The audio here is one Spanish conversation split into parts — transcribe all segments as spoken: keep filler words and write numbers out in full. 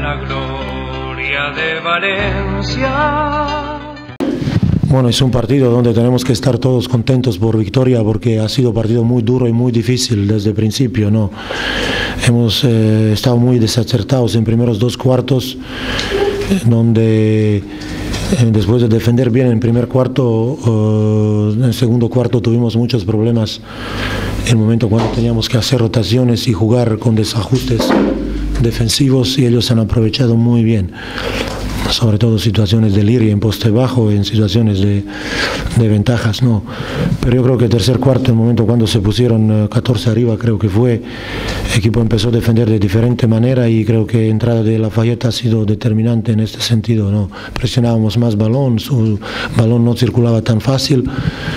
la gloria de Valencia. Bueno, es un partido donde tenemos que estar todos contentos por victoria, porque ha sido un partido muy duro y muy difícil desde el principio, ¿no? Hemos eh, estado muy desacertados en primeros dos cuartos, donde eh, después de defender bien en el primer cuarto, eh, en el segundo cuarto tuvimos muchos problemas en el momento cuando teníamos que hacer rotaciones y jugar con desajustes defensivos, y ellos han aprovechado muy bien, sobre todo situaciones de Liri en poste bajo, en situaciones de, de ventajas, no. Pero yo creo que el tercer cuarto, el momento cuando se pusieron catorce arriba, creo que fue, el equipo empezó a defender de diferente manera, y creo que la entrada de Lafayette ha sido determinante en este sentido, no. Presionábamos más balón, su balón no circulaba tan fácil,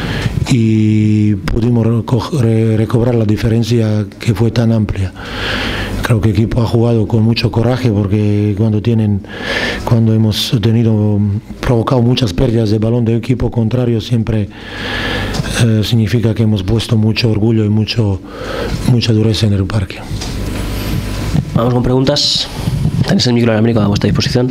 y pudimos recobrar la diferencia que fue tan amplia. Creo que el equipo ha jugado con mucho coraje, porque cuando tienen, cuando hemos tenido, provocado muchas pérdidas de balón del equipo contrario, siempre eh, significa que hemos puesto mucho orgullo y mucho, mucha dureza en el parque. Vamos con preguntas. Tenéis el micro Américo a vuestra disposición.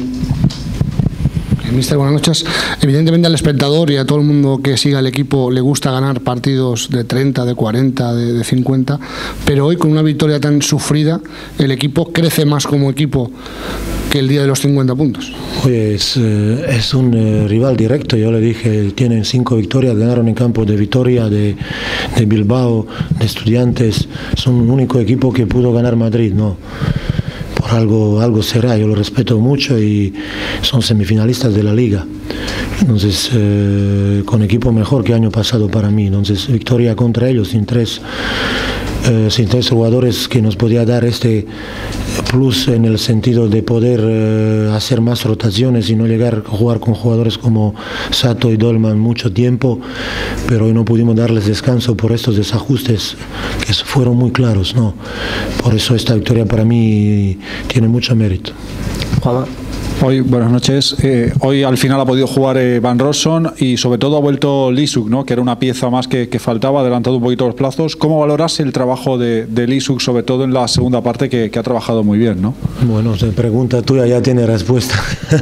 Mister, buenas noches. Evidentemente al espectador y a todo el mundo que siga el equipo le gusta ganar partidos de treinta, de cuarenta, de, de cincuenta, pero hoy con una victoria tan sufrida el equipo crece más como equipo que el día de los cincuenta puntos. Oye, es, eh, es un eh, rival directo. Yo le dije, tienen cinco victorias, ganaron en campo de Vitoria, de, de Bilbao, de Estudiantes. Son un único equipo que pudo ganar Madrid, ¿no? Algo, algo será, yo lo respeto mucho, y son semifinalistas de la liga, entonces eh, con equipo mejor que año pasado para mí, entonces victoria contra ellos sin tres, eh, sin tres jugadores que nos podía dar este plus en el sentido de poder eh, hacer más rotaciones y no llegar a jugar con jugadores como Sato y Dolman mucho tiempo, pero hoy no pudimos darles descanso por estos desajustes que fueron muy claros, ¿no? Por eso esta victoria para mí tiene mucho mérito. Juanma. Hoy, buenas noches. Eh, hoy al final ha podido jugar eh, Van Rossum, y sobre todo ha vuelto Lysuk, ¿no? Que era una pieza más que, que faltaba, adelantado un poquito los plazos. ¿Cómo valoras el trabajo de, de Lysuk, sobre todo en la segunda parte, que, que ha trabajado muy bien, ¿no? Bueno, la pregunta tuya ya tiene respuesta.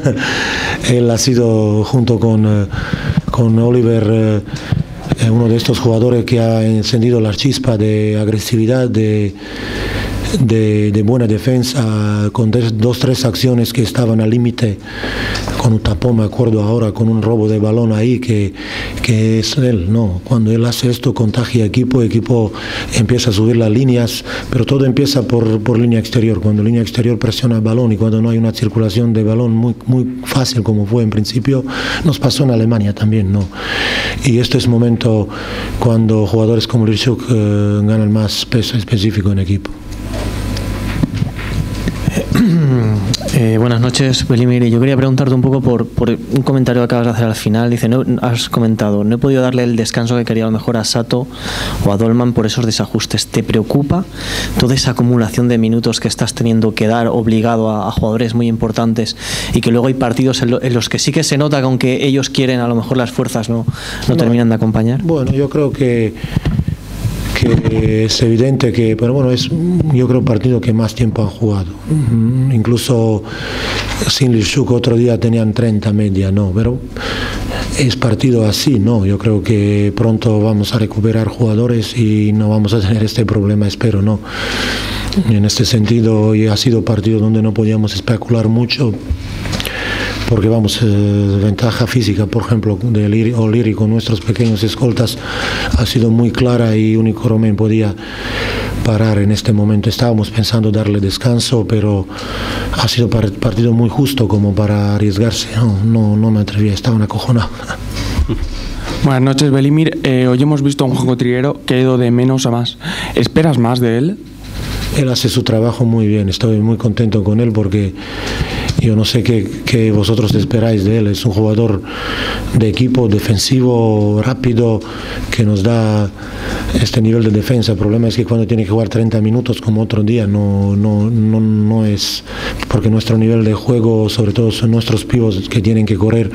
Él ha sido, junto con, eh, con Oliver, eh, uno de estos jugadores que ha encendido la chispa de agresividad, de De, de buena defensa, con des, dos, tres acciones que estaban al límite, con un tapón, me acuerdo ahora, con un robo de balón ahí, que, que es él, ¿no? Cuando él hace esto, contagia equipo, el equipo empieza a subir las líneas, pero todo empieza por, por línea exterior. Cuando línea exterior presiona el balón y cuando no hay una circulación de balón muy, muy fácil como fue en principio, nos pasó en Alemania también, ¿no? Y este es momento cuando jugadores como Lysuk eh, ganan más peso específico en equipo. Eh, buenas noches, Velimir. Yo quería preguntarte un poco por, por un comentario que acabas de hacer al final. Dice, no, has comentado, no he podido darle el descanso que quería a lo mejor a Sato o a Dolman por esos desajustes. ¿Te preocupa toda esa acumulación de minutos que estás teniendo que dar obligado a, a jugadores muy importantes, y que luego hay partidos en, lo, en los que sí que se nota que aunque ellos quieren, a lo mejor las fuerzas no, no, no terminan de acompañar? Bueno, yo creo que que es evidente que, pero bueno, es yo creo el partido que más tiempo han jugado. Uh-huh. Incluso sin Lysuk otro día tenían treinta media, no, pero es partido así, no. Yo creo que pronto vamos a recuperar jugadores y no vamos a tener este problema, espero, no. En este sentido, hoy ha sido partido donde no podíamos especular mucho, porque vamos, eh, ventaja física, por ejemplo, de O'Leary con nuestros pequeños escoltas ha sido muy clara, y único Romain podía parar en este momento. Estábamos pensando darle descanso, pero ha sido par partido muy justo como para arriesgarse. No, no, no me atrevía, estaba acojonado. Buenas noches, Velimir. Eh, hoy hemos visto a un Juanjo Triguero que ha ido de menos a más. ¿Esperas más de él? Él hace su trabajo muy bien, estoy muy contento con él, porque yo no sé qué, qué vosotros esperáis de él. Es un jugador de equipo, defensivo, rápido, que nos da este nivel de defensa. El problema es que cuando tiene que jugar treinta minutos como otro día, no, no, no, no es, porque nuestro nivel de juego, sobre todo son nuestros pibos que tienen que correr,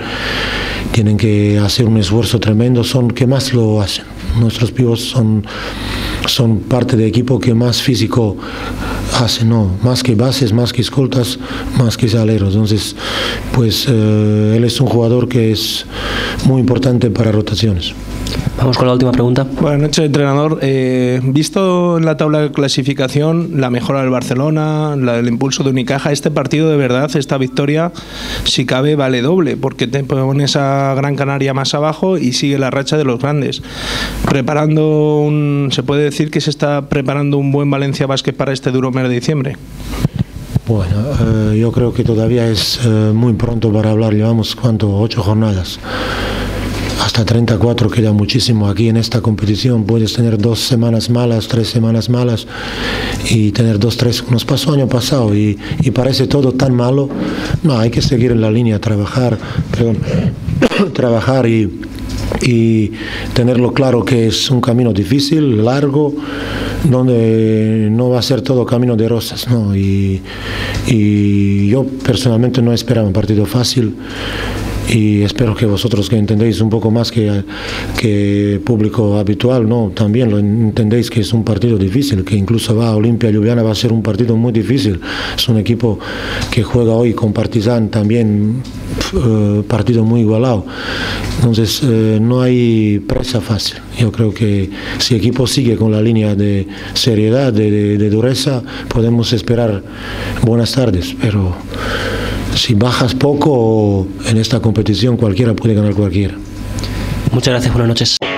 tienen que hacer un esfuerzo tremendo, son que más lo hacen. Nuestros pibos son son parte del equipo que más físico hace, no, más que bases, más que escoltas, más que aleros. Entonces, pues eh, él es un jugador que es muy importante para rotaciones. Vamos con la última pregunta. Buenas noches, entrenador. Eh, visto en la tabla de clasificación la mejora del Barcelona, la, el impulso de Unicaja, este partido de verdad, esta victoria, si cabe, vale doble, porque te pones a Gran Canaria más abajo y sigue la racha de los grandes. Preparando un, ¿se puede decir que se está preparando un buen Valencia Basket para este duro mes de diciembre? Bueno, eh, yo creo que todavía es eh, muy pronto para hablar. Llevamos, ¿cuánto? Ocho jornadas. Hasta treinta y cuatro queda muchísimo aquí en esta competición. Puedes tener dos semanas malas, tres semanas malas y tener dos, tres. Nos pasó año pasado y, y parece todo tan malo. No, hay que seguir en la línea, trabajar, perdón, trabajar y, y tenerlo claro que es un camino difícil, largo, donde no va a ser todo camino de rosas, ¿no? Y, y yo personalmente no esperaba un partido fácil. Y espero que vosotros que entendéis un poco más que, que público habitual, no, también lo entendéis que es un partido difícil, que incluso va a Olimpia Ljubljana, va a ser un partido muy difícil. Es un equipo que juega hoy con Partizan también, eh, partido muy igualado. Entonces eh, no hay presa fácil. Yo creo que si el equipo sigue con la línea de seriedad, de, de, de dureza, podemos esperar buenas tardes, pero si bajas poco en esta competición, cualquiera puede ganar cualquiera. Muchas gracias, buenas noches.